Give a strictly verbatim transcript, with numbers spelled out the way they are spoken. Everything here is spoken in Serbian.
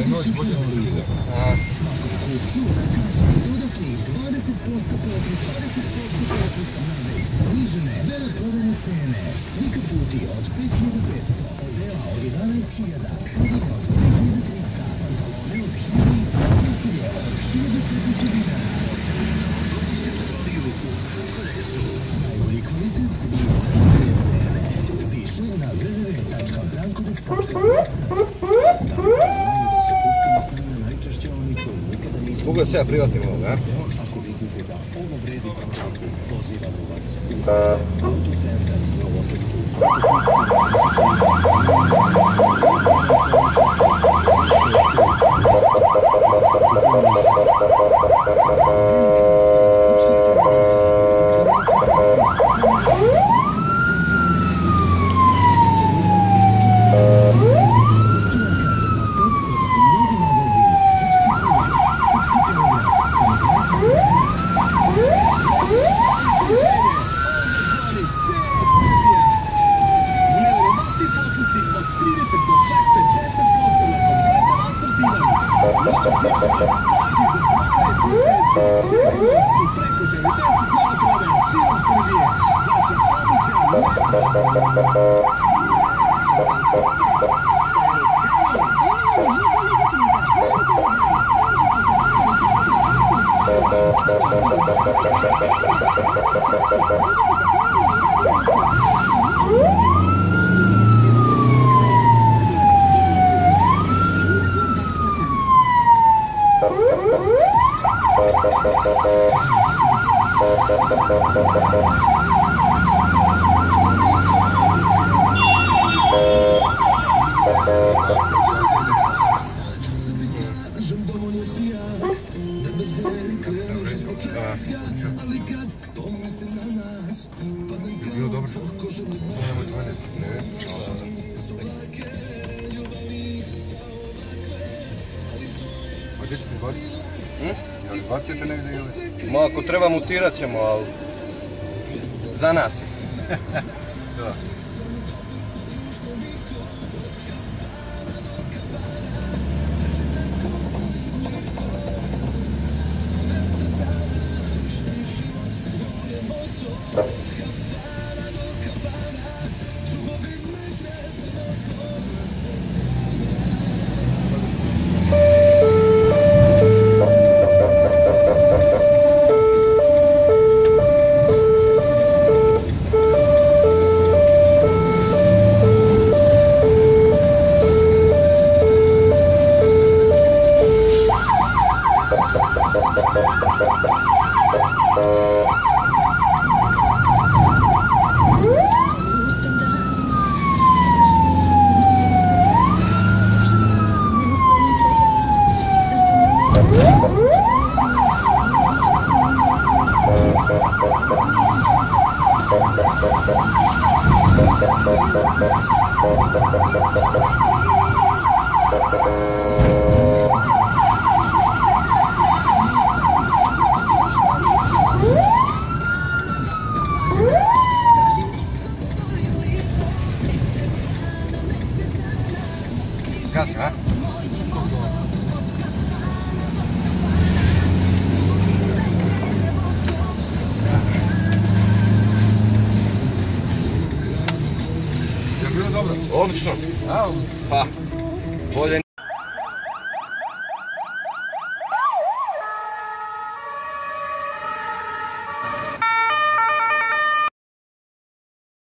noć bolje da se vide. Dodatni dvadeset posto popusta, dvadeset posto popusta na već snižene veleprodajne cene. Svi kaputi od pet hiljada petsto, odela od jedanaest hiljada, haljine od dve hiljade trista, pantalone od hiljadu, košulje od hiljadu četiristo dinara. Dođi se stroji ruku, Lesu. Najbolji kvalitet i najbolje cene. Više na w w w tačka brankodex tačka es. Da li ste znali da su kupcima samo najčešće oni koji nikada nisu... Mogu da se ja privatim ovo, ne? Ako mislite da ovo vredi prodati, pozivamo vas u Autocentar Novosadski. Bilo dobro, samo nemoj dvanest, ne? A gdje ćete izbaciti? Jel izbacujete negdje ili? Ma ako treba mutirat ćemo, ali za nas je. Da. Kasno, a? Sve bilo dobro? Odlično. A, Pa, bolje